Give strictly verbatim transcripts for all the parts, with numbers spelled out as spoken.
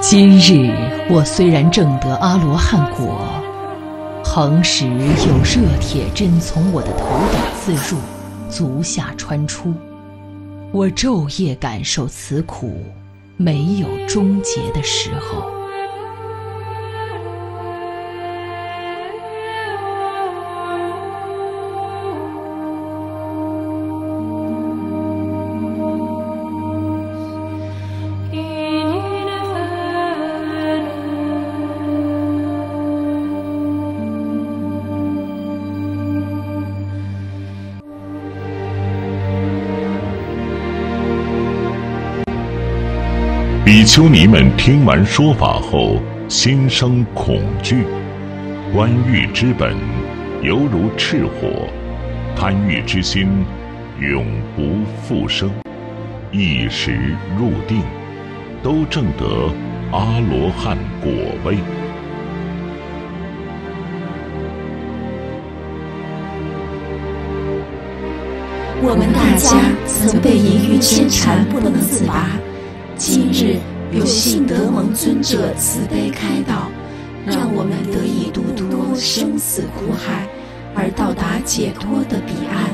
今日我虽然证得阿罗汉果，恒时有热铁针从我的头顶自入，足下穿出，我昼夜感受此苦，没有终结的时候。 比丘尼们听完说法后，心生恐惧。观欲之本，犹如赤火，贪欲之心，永不复生。一时入定，都证得阿罗汉果位。 我们大家曾被淫欲牵缠，不能自拔。今日有幸得蒙尊者慈悲开导，让我们得以度脱生死苦海，而到达解脱的彼岸。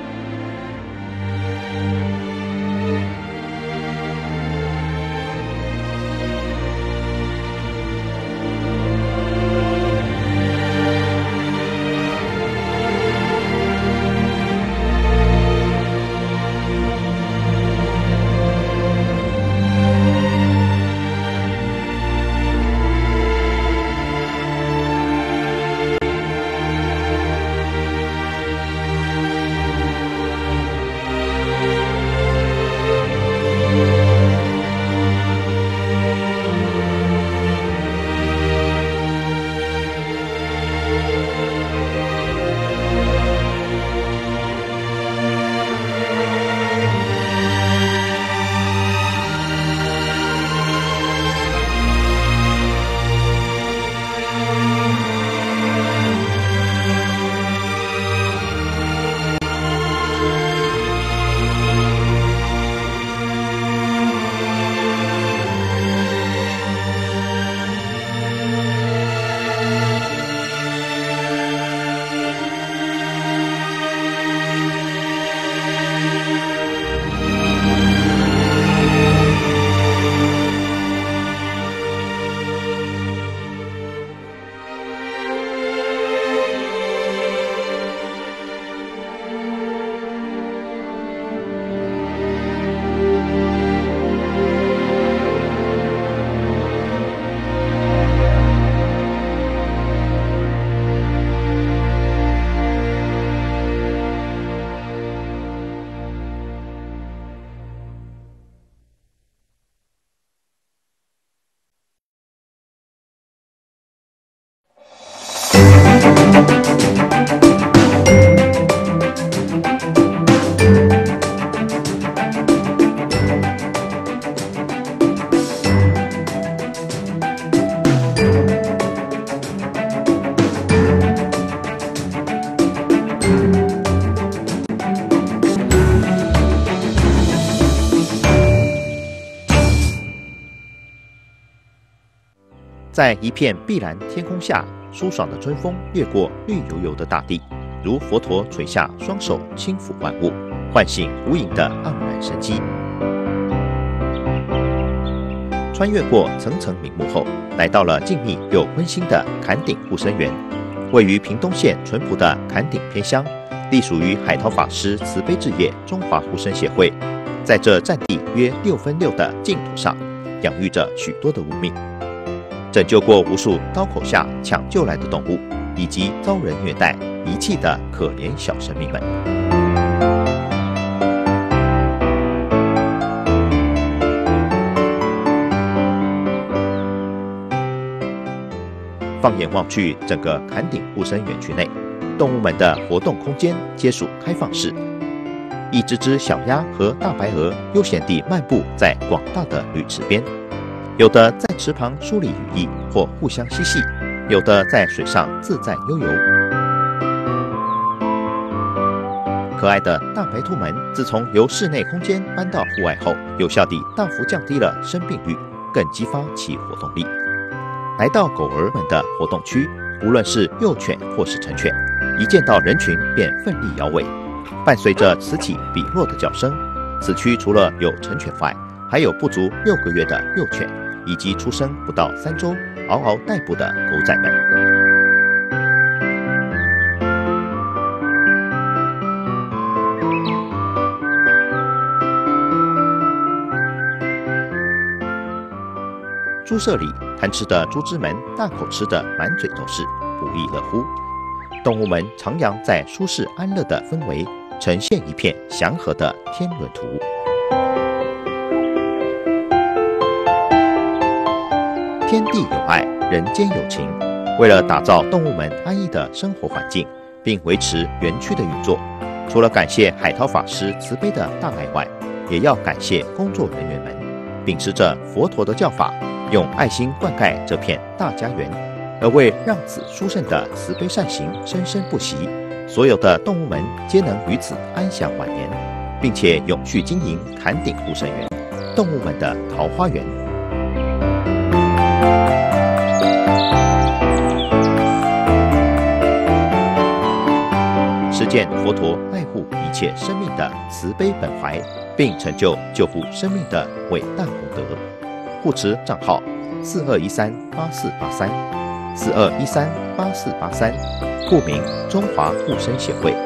在一片碧蓝天空下，舒爽的春风掠过绿油油的大地，如佛陀垂下双手轻抚万物，唤醒无垠的盎然生机。穿越过层层名木后，来到了静谧又温馨的坎顶护生园，位于屏东县淳朴的坎顶偏乡，隶属于海涛法师慈悲置业中华护生协会。在这占地约六分六的净土上，养育着许多的无命，拯救过无数刀口下抢救来的动物，以及遭人虐待遗弃的可怜小生命们。放眼望去，整个坎顶护生园区内，动物们的活动空间皆属开放式。一只只小鸭和大白鹅悠闲地漫步在广大的绿池边，有的在池旁梳理羽翼或互相嬉戏，有的在水上自在悠游。可爱的大白兔们自从由室内空间搬到户外后，有效地大幅降低了生病率， 更激发其活动力。来到狗儿们的活动区，无论是幼犬或是成犬，一见到人群便奋力摇尾，伴随着此起彼落的叫声。此区除了有成犬外，还有不足六个月的幼犬，以及出生不到三周、嗷嗷待哺的狗仔们。猪舍里贪吃的猪只们大口吃得满嘴都是，不亦乐乎。动物们徜徉在舒适安乐的氛围，呈现一片祥和的天伦图。天地有爱，人间有情。为了打造动物们安逸的生活环境，并维持园区的运作，除了感谢海涛法师慈悲的大爱外，也要感谢工作人员们，秉持着佛陀的教法，用爱心灌溉这片大家园，而为让子殊胜的慈悲善行生生不息，所有的动物们皆能于此安享晚年，并且永续经营坎顶护生园，动物们的桃花源。实践佛陀爱护一切生命的慈悲本怀，并成就救护生命的伟大功德。护持账号四二一三八四八三四二一三八四八三，户名中华护生协会。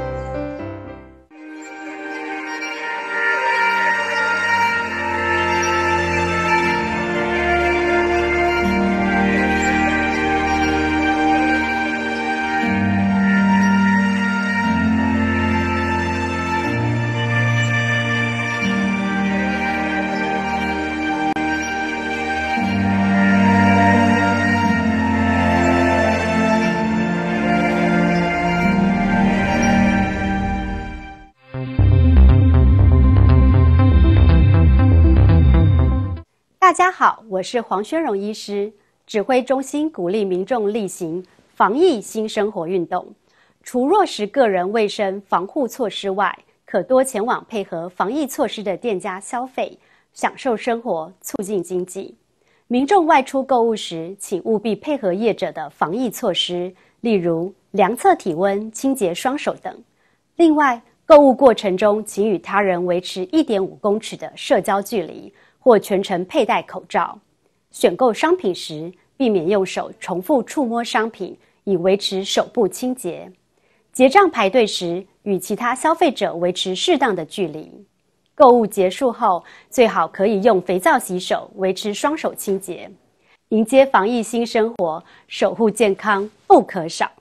大家好，我是黄宣荣医师。指挥中心鼓励民众力行防疫新生活运动，除落实个人卫生防护措施外，可多前往配合防疫措施的店家消费，享受生活，促进经济。民众外出购物时，请务必配合业者的防疫措施，例如量测体温、清洁双手等。另外，购物过程中，请与他人维持 一点五公尺的社交距离，或全程佩戴口罩。选购商品时，避免用手重复触摸商品，以维持手部清洁。结账排队时，与其他消费者维持适当的距离。购物结束后，最好可以用肥皂洗手，维持双手清洁。迎接防疫新生活，守护健康不可少。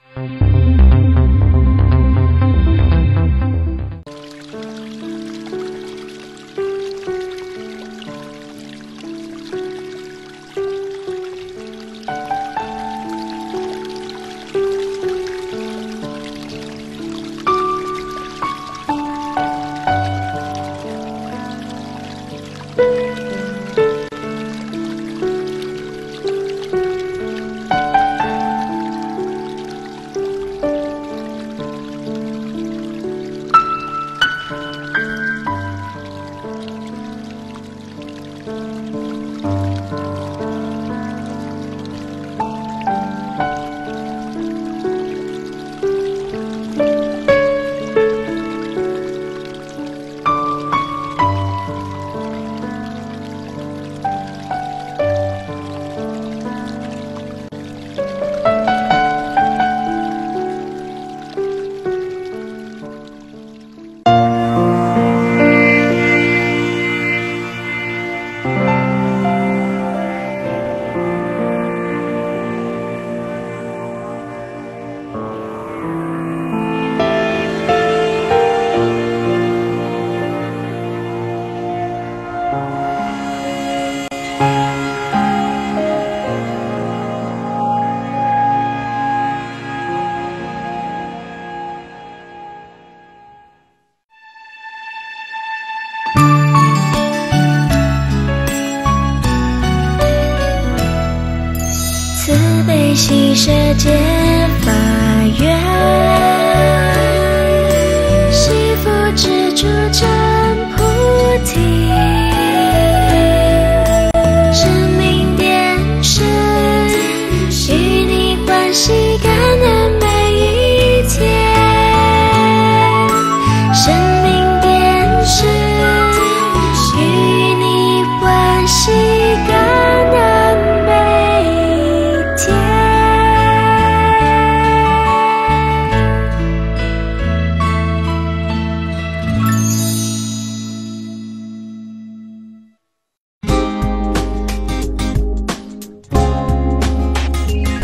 新世界法源，幸福之主真菩提，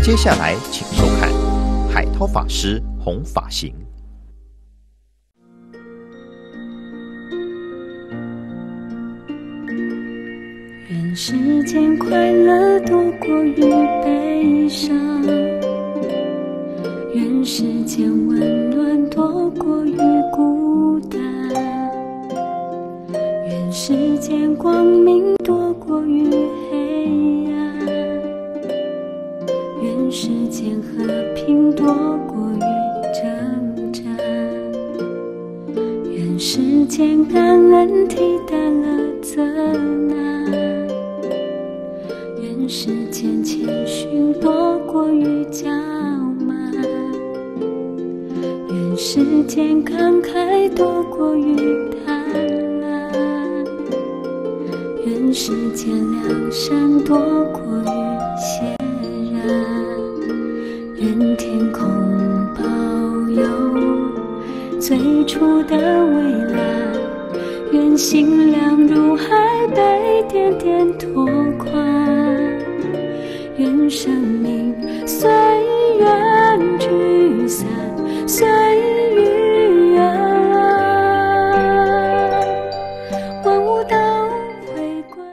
接下来请收看海涛法师弘法行。 愿世间快乐多过于悲伤，愿世间温暖多过于孤单，愿世间光明多过于黑暗，愿世间和平多过于征战，愿世间感恩替代了责难，愿世间谦逊多过于骄慢，愿世间慷慨多过于贪婪，愿世间良善多过于显然，愿天空保有最初的蔚蓝，愿心量如海被点点拓宽，愿生命随缘聚散，随遇而安，万物都回归。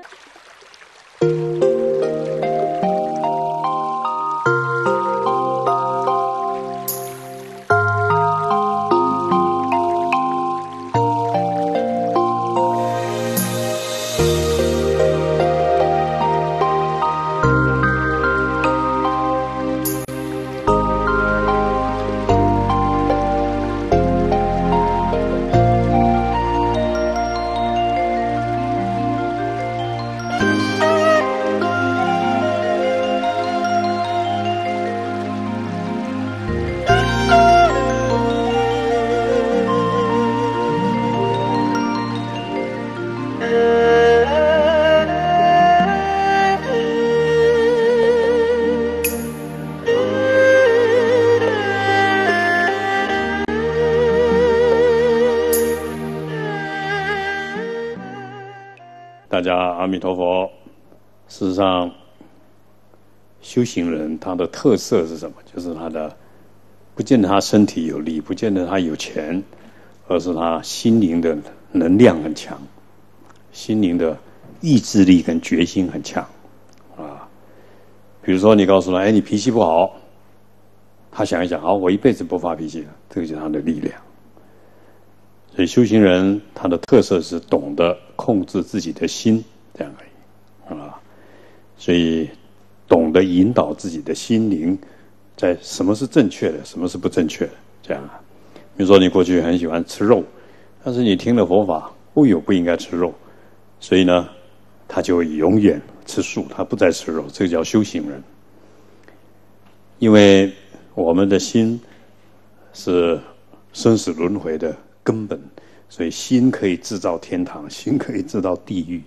大家阿弥陀佛。事实上，修行人他的特色是什么？就是他的不见得他身体有力，不见得他有钱，而是他心灵的能量很强，心灵的意志力跟决心很强啊。比如说你告诉他，哎，你脾气不好，他想一想，好，我一辈子不发脾气了，这个就是他的力量。所以修行人他的特色是懂得控制自己的心，这样而已啊。所以懂得引导自己的心灵，在什么是正确的，什么是不正确的，这样啊。比如说你过去很喜欢吃肉，但是你听了佛法，哦哟，不应该吃肉，所以呢，他就永远吃素，他不再吃肉，这个叫修行人。因为我们的心是生死轮回的根本，所以心可以制造天堂，心可以制造地狱。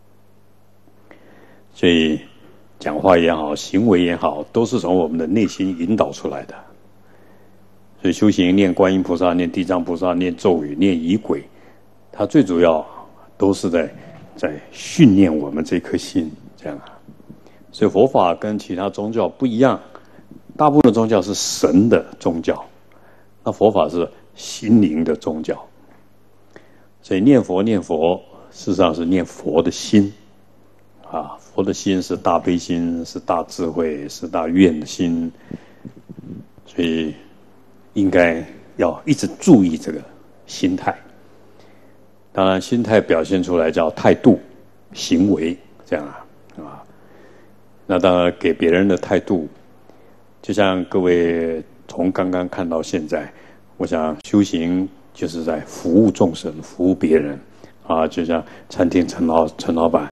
所以讲话也好，行为也好，都是从我们的内心引导出来的。所以修行念观音菩萨、念地藏菩萨、念咒语、念仪轨，它最主要都是在在训练我们这颗心，这样啊。所以佛法跟其他宗教不一样，大部分的宗教是神的宗教，那佛法是心灵的宗教。所以念佛念佛，事实上是念佛的心啊。佛的心是大悲心，是大智慧，是大愿的心，所以应该要一直注意这个心态。当然心态表现出来叫态度、行为，这样啊啊。那当然给别人的态度，就像各位从刚刚看到现在，我想修行就是在服务众生，服务别人啊。就像餐厅陈老陈老板